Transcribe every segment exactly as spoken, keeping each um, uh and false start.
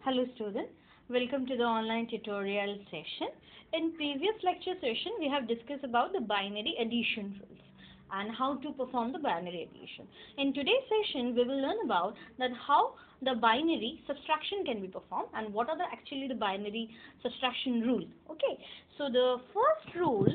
Hello students, welcome to the online tutorial session. In previous lecture session, we have discussed about the binary addition rules and how to perform the binary addition. In today's session, we will learn about that how the binary subtraction can be performed and what are the actually the binary subtraction rule. Okay, so the first rule,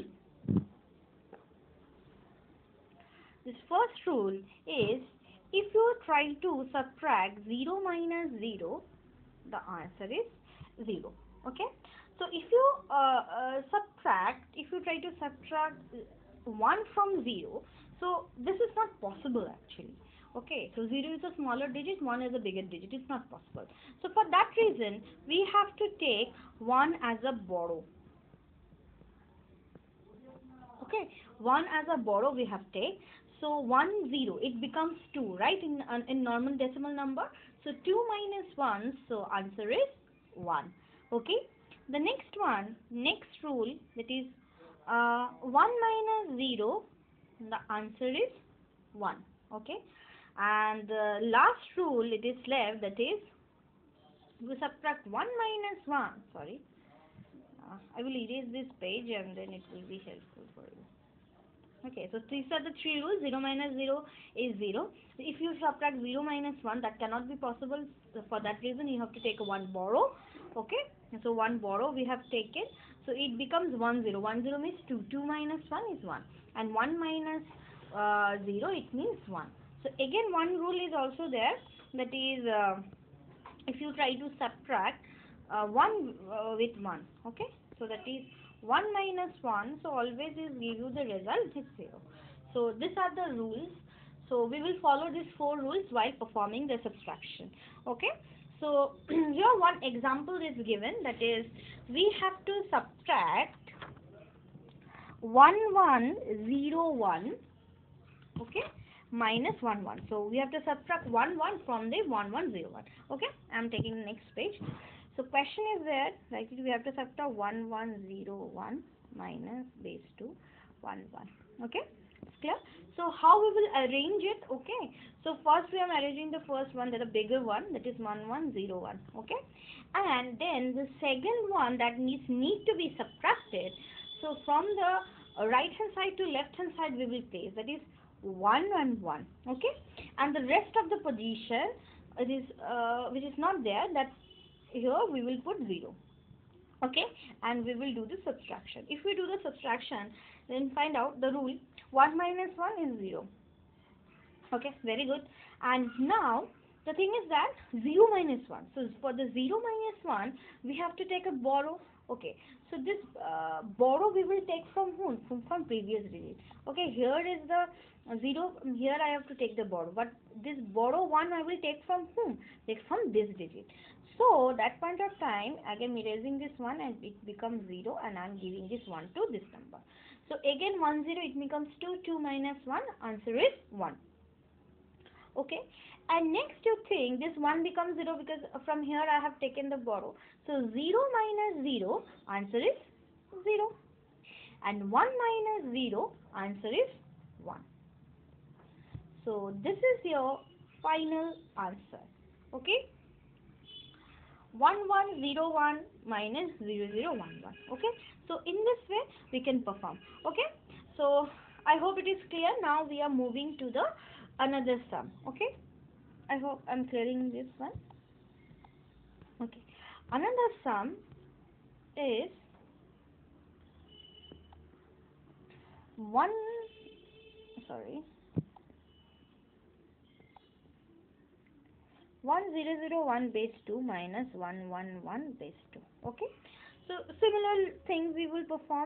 this first rule is if you try to subtract zero minus zero, the answer is zero. Okay, so if you uh, uh, subtract if you try to subtract one from zero, so this is not possible actually. Okay, so zero is a smaller digit, one is a bigger digit, it's not possible. So for that reason we have to take one as a borrow. Okay, one as a borrow we have take. So one zero, it becomes two, right, in uh, in normal decimal number. So two minus one, so answer is one. Okay, the next one, next rule, that is uh, one minus zero, the answer is one. Okay, and the last rule it is left, that is we subtract one minus one. Sorry, uh, I will erase this page and then it will be helpful for you. Okay, so these are the three rules. zero minus zero is zero. If you subtract zero minus one, that cannot be possible. So for that reason, you have to take one borrow. Okay, so one borrow we have taken. So it becomes one zero. one zero means two. two minus one is one. And one minus uh, zero, it means one. So again, one rule is also there. That is, uh, if you try to subtract uh, one uh, with one. Okay, so that is one minus one, so always is give you the result is zero. So these are the rules. So we will follow these four rules while performing the subtraction. Okay, so here one example is given, that is we have to subtract one one zero one, okay, minus one one. So we have to subtract one one from the one one zero one. Okay, I am taking the next page. So question is there, like we have to subtract one one zero one minus base two one one. Okay, it's clear. So how we will arrange it? Okay, so first we are arranging the first one, that a bigger one, that is one one zero one. Okay, and then the second one that needs need to be subtracted. So from the right hand side to left hand side we will place, that is one and one. Okay, and the rest of the position it is uh, which is not there, that here we will put zero. Okay, and we will do the subtraction. If we do the subtraction, then find out the rule, one minus one is zero. Okay, very good. And now the thing is that zero minus one, so for the zero minus one we have to take a borrow. Okay, so this uh, borrow we will take from whom? From, from previous digit. Okay, here is the uh, zero, here I have to take the borrow, but this borrow one I will take from whom? Take from this digit. So that point of time, again erasing this one and it becomes zero, and I am giving this one to this number. So again one zero, it becomes two, two minus one, answer is one. Okay, and next you think this one becomes zero because from here I have taken the borrow. So zero minus zero, answer is zero. And one minus zero, answer is one. So this is your final answer. Okay, one one zero one minus zero zero one one. Okay, so in this way we can perform. Okay, so I hope it is clear. Now we are moving to the another sum. Okay, I hope I'm clearing this one. Okay, another sum is one sorry one zero zero one base two minus one one one base two. Okay, so similar things we will perform,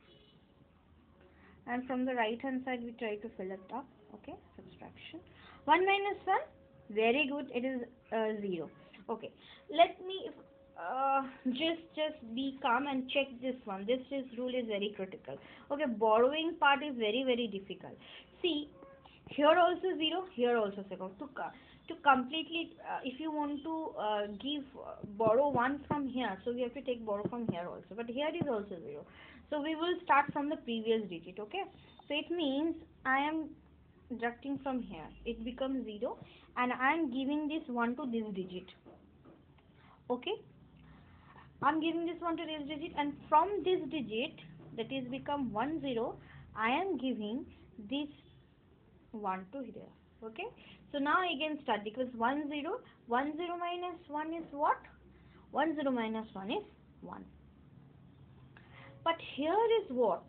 and from the right hand side we try to fill it up. Okay, subtraction, one minus one, very good, it is uh, zero. Okay, let me uh, just just be calm and check this one. This is rule is very critical. Okay, borrowing part is very very difficult. See, here also zero, here also zero. To to completely uh, if you want to uh, give uh, borrow one from here, so we have to take borrow from here also, but here is also zero. So we will start from the previous digit. Okay, so it means I am deducting from here, it becomes zero, and I am giving this one to this digit. Okay, I'm giving this one to this digit, and from this digit that is become one zero, I am giving this one to here. Okay, so now again start, because one zero, one zero minus one is what? one zero minus one is one. But here is what?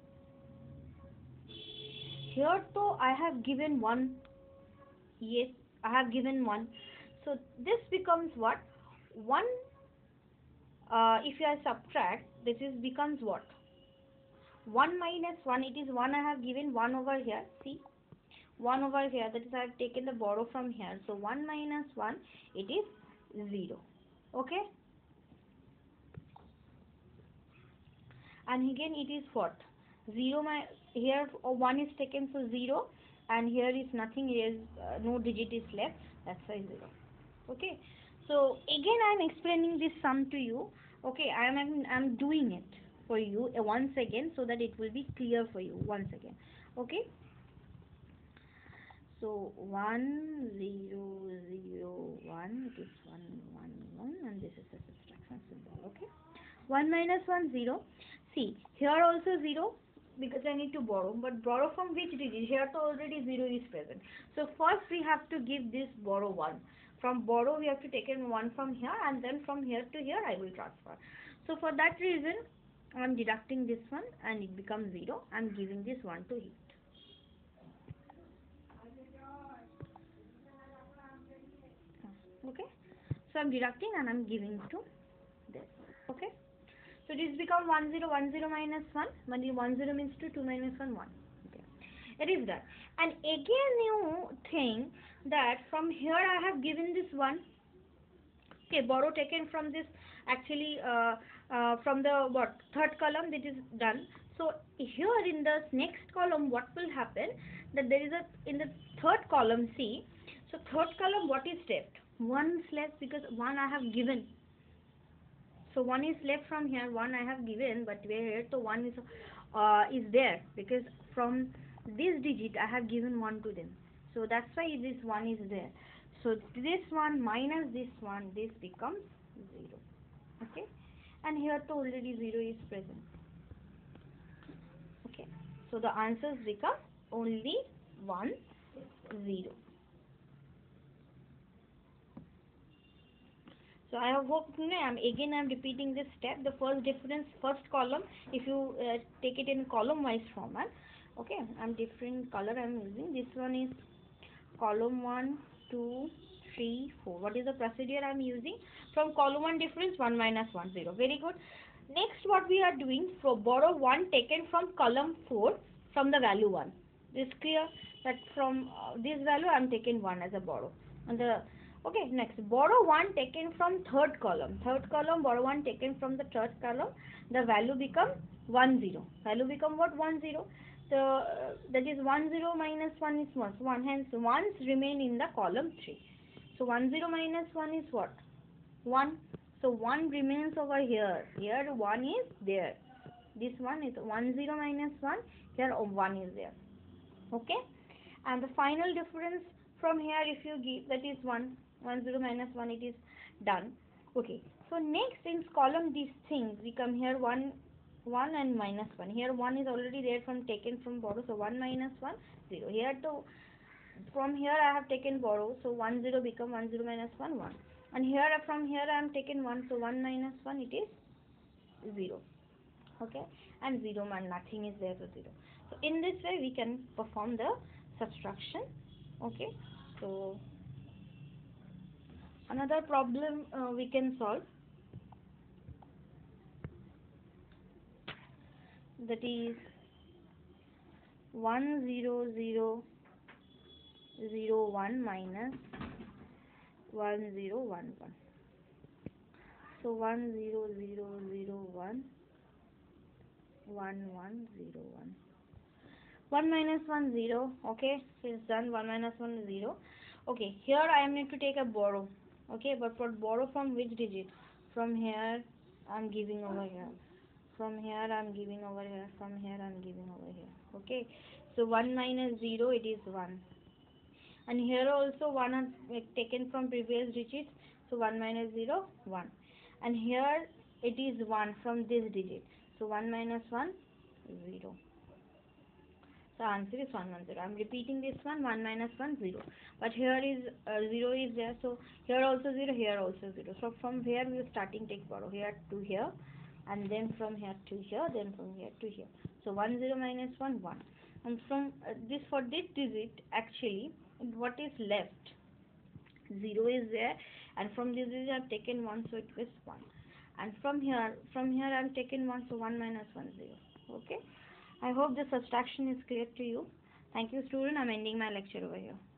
Here though I have given one. Yes, I have given one. So this becomes what? one, uh, if I subtract, this is becomes what? one minus one, it is one, I have given one over here. See, one over here, that is I have taken the borrow from here. So one minus one, it is zero. Okay, and again it is what? zero, my here uh, one is taken, so zero, and here is nothing, here is uh, no digit is left, that's why zero. Okay, so again I am explaining this sum to you. Okay, I am I'm, I'm doing it for you uh, once again, so that it will be clear for you once again. Okay, so one zero zero one, it is one one one, and this is a subtraction symbol. Okay, one minus one, zero. See, here also zero, because I need to borrow, but borrow from which digit? Here so already zero is present. So first we have to give this borrow one. From borrow we have to take in one from here, and then from here to here I will transfer. So for that reason I am deducting this one, and it becomes zero. I am giving this one to it. Okay, so I am deducting and I am giving to this. Okay. So this become one zero, one zero minus one. When one zero means two, two minus one, one. Okay. It is that. And again you think that from here I have given this one. Okay, borrow taken from this, actually uh, uh, from the what third column, that is done. So here in the next column what will happen, that there is a, in the third column, see, so third column what is left? One is left, because one I have given. So one is left from here, one I have given, but where so one is uh, is there, because from this digit I have given one to them. So that's why this one is there. So this one minus this one, this becomes zero. Okay, and here to already zero is present. Okay, so the answers become only one, zero. So I hope, you know, I'm again I'm repeating this step. The first difference, first column, if you uh, take it in column wise format. Okay, I'm different color I'm using. This one is column one, two, three, four. What is the procedure I'm using? From column one difference, one minus one, zero. Very good. Next, what we are doing, for borrow one taken from column four, from the value one. This clear that from uh, this value I'm taking one as a borrow. And the okay, next, borrow one taken from third column. Third column, borrow one taken from the third column. The value become one zero. Value become what? one zero. So uh, that is one zero minus one is one. one. Hence ones remain in the column three. So one zero minus one is what? one. So one remains over here. Here one is there. This one is one zero minus one. Here one is there. Okay. And the final difference from here, if you give, that is one. one zero minus one, it is done. Okay. So next in column these things, we come here one, one and minus one. Here one is already there from taken from borrow. So one minus one, zero. Here to from here I have taken borrow. So one zero become one zero minus one, one. And here from here I am taken one. So one minus one, it is zero. Okay, and zero man, nothing is there, so zero. So in this way we can perform the subtraction. Okay, so another problem uh, we can solve, that is one zero zero zero one minus one zero one one. So one zero zero zero one one one zero one. one minus one, zero. Okay, so it's done. one minus one, zero. Okay, here I am need to take a borrow. Okay, but for borrow from which digit? From here I am giving over here. From here I am giving over here. From here I am giving over here. Okay, so one minus zero, it is one. And here also one is taken from previous digits. So one minus zero, one. And here it is one from this digit. So one minus one, zero. So answer is one hundred ten. I'm repeating this one, one minus one, zero. But here is uh, zero is there, so here also zero, here also zero. So from here we are starting take borrow, here to here, and then from here to here, then from here to here. So one zero minus one, one. And from uh, this, for this digit, actually, what is left? Zero is there, and from this digit I've taken one, so it is one. And from here, from here I've taken one, so one minus one, zero. Okay. I hope the subtraction is clear to you. Thank you, student. I'm ending my lecture over here.